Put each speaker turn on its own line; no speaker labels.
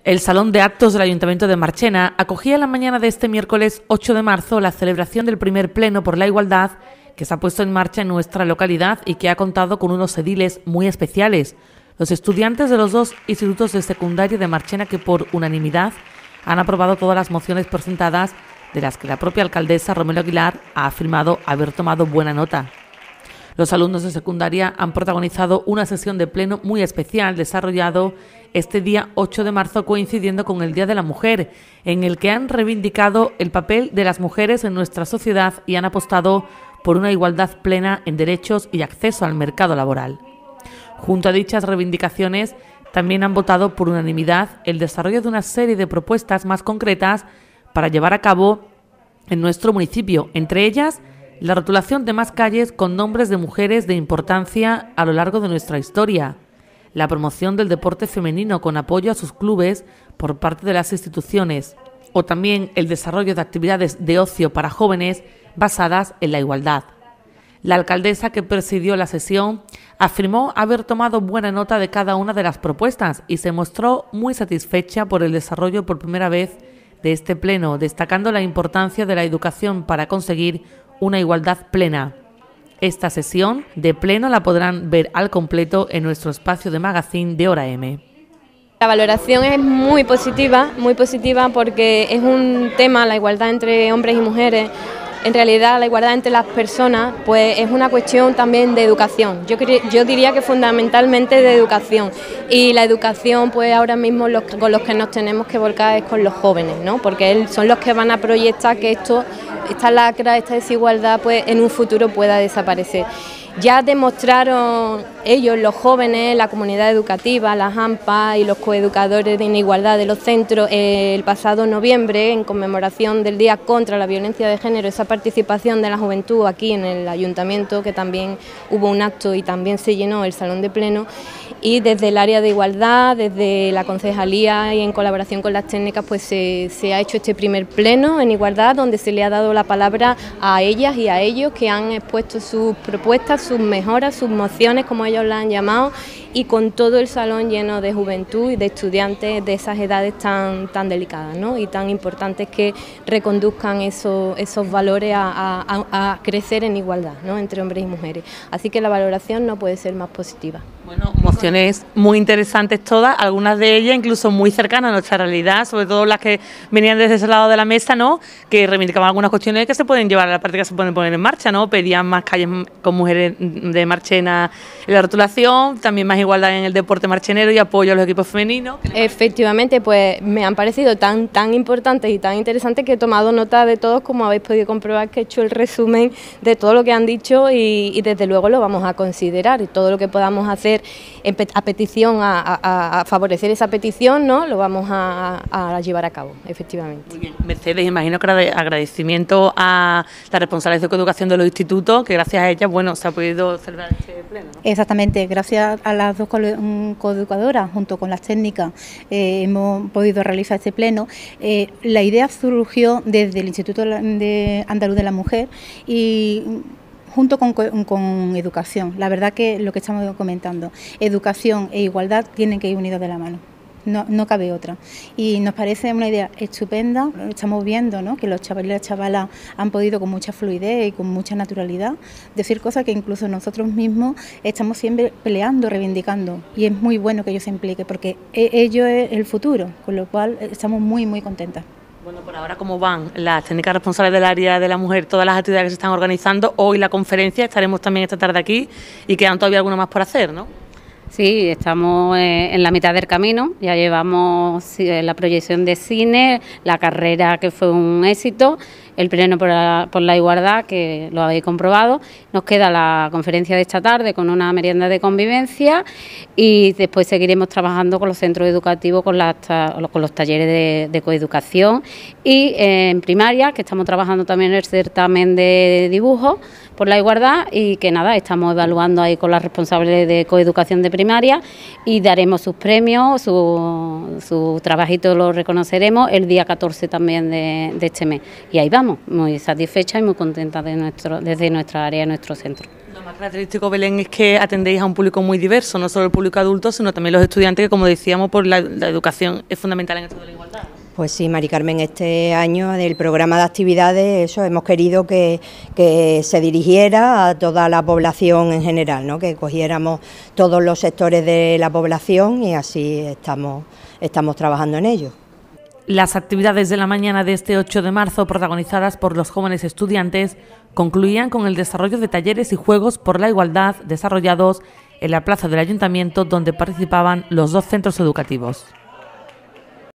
El Salón de Actos del Ayuntamiento de Marchena acogía la mañana de este miércoles 8 de marzo la celebración del primer Pleno por la Igualdad que se ha puesto en marcha en nuestra localidad y que ha contado con unos ediles muy especiales, los estudiantes de los dos institutos de secundaria de Marchena que por unanimidad han aprobado todas las mociones presentadas, de las que la propia alcaldesa Romero Aguilar ha afirmado haber tomado buena nota. Los alumnos de secundaria han protagonizado una sesión de pleno muy especial desarrollado este día 8 de marzo coincidiendo con el Día de la Mujer, en el que han reivindicado el papel de las mujeres en nuestra sociedad y han apostado por una igualdad plena en derechos y acceso al mercado laboral. Junto a dichas reivindicaciones, también han votado por unanimidad el desarrollo de una serie de propuestas más concretas para llevar a cabo en nuestro municipio, entre ellas la rotulación de más calles con nombres de mujeres de importancia a lo largo de nuestra historia, la promoción del deporte femenino con apoyo a sus clubes por parte de las instituciones, o también el desarrollo de actividades de ocio para jóvenes basadas en la igualdad. La alcaldesa que presidió la sesión afirmó haber tomado buena nota de cada una de las propuestas y se mostró muy satisfecha por el desarrollo por primera vez de este pleno, destacando la importancia de la educación para conseguir una igualdad plena. Esta sesión de pleno la podrán ver al completo en nuestro espacio de magazine de Hora M.
La valoración es muy positiva porque es un tema, la igualdad entre hombres y mujeres. En realidad la igualdad entre las personas pues es una cuestión también de educación. Yo diría que fundamentalmente de educación, y la educación pues ahora mismo con los que nos tenemos que volcar es con los jóvenes, ¿no? Porque son los que van a proyectar que esta lacra, esta desigualdad pues en un futuro pueda desaparecer. Ya demostraron ellos, los jóvenes, la comunidad educativa, las AMPA y los coeducadores de igualdad de los centros el pasado noviembre, en conmemoración del Día contra la Violencia de Género, esa participación de la juventud aquí en el ayuntamiento, que también hubo un acto y también se llenó el salón de pleno, y desde el área de igualdad, desde la concejalía y en colaboración con las técnicas, pues se ha hecho este primer pleno en igualdad, donde se le ha dado la palabra a ellas y a ellos que han expuesto sus propuestas, sus mejoras, sus mociones, como ellos la han llamado, y con todo el salón lleno de juventud y de estudiantes de esas edades tan delicadas, ¿no? Y tan importantes, que reconduzcan esos valores a crecer en igualdad, ¿no? Entre hombres y mujeres. Así que la valoración no puede ser más positiva.
Bueno, mociones muy interesantes todas, algunas de ellas incluso muy cercanas a nuestra realidad, sobre todo las que venían desde ese lado de la mesa, ¿no? Que reivindicaban algunas cuestiones que se pueden llevar a la práctica, que se pueden poner en marcha, ¿no? Pedían más calles con mujeres de Marchena en la rotulación, también más igualdad en el deporte marchenero y apoyo a los equipos femeninos.
Efectivamente, pues me han parecido tan importantes y tan interesantes que he tomado nota de todos, como habéis podido comprobar, que he hecho el resumen de todo lo que han dicho y desde luego lo vamos a considerar, y todo lo que podamos hacer a petición, a favorecer esa petición, ¿no? Lo vamos a llevar a cabo, efectivamente.
Muy bien. Mercedes, imagino que agradecimiento a las responsables de coeducación de los institutos, que gracias a ellas, bueno, se ha podido celebrar este pleno, ¿no?
Exactamente, gracias a las dos coeducadoras, junto con las técnicas, hemos podido realizar este pleno. La idea surgió desde el Instituto Andaluz de la Mujer y junto con educación. La verdad que lo que estamos comentando, educación e igualdad tienen que ir unidos de la mano. No cabe otra. Y nos parece una idea estupenda. Estamos viendo, ¿no?, que los chavales y las chavalas han podido con mucha fluidez y con mucha naturalidad decir cosas que incluso nosotros mismos estamos siempre peleando, reivindicando. Y es muy bueno que ellos se impliquen, porque ello es el futuro, con lo cual estamos muy contentas.
Bueno, por ahora, ¿cómo van las técnicas responsables del área de la mujer, todas las actividades que se están organizando? Hoy la conferencia, estaremos también esta tarde aquí y quedan todavía algunas más por hacer, ¿no?
Sí, estamos en la mitad del camino, ya llevamos la proyección de cine, la carrera, que fue un éxito, el pleno por la igualdad, que lo habéis comprobado. Nos queda la conferencia de esta tarde con una merienda de convivencia, y después seguiremos trabajando con los centros educativos, con los talleres de coeducación, y en primaria, que estamos trabajando también en el certamen de dibujo por la igualdad, y que nada, estamos evaluando ahí con las responsables de coeducación de primaria y daremos sus premios, su trabajito lo reconoceremos el día 14 también de este mes. Y ahí vamos, muy satisfechas y muy contentas desde nuestra área, nuestro centro.
Lo más característico, Belén, es que atendéis a un público muy diverso, no solo el público adulto, sino también los estudiantes, que, como decíamos, por la educación es fundamental en esto de la igualdad.
Pues sí, Mari Carmen, este año del programa de actividades, eso hemos querido que se dirigiera a toda la población en general, ¿no? Que cogiéramos todos los sectores de la población y así estamos trabajando en ello.
Las actividades de la mañana de este 8 de marzo, protagonizadas por los jóvenes estudiantes, concluían con el desarrollo de talleres y juegos por la igualdad desarrollados en la plaza del Ayuntamiento, donde participaban los 2 centros educativos.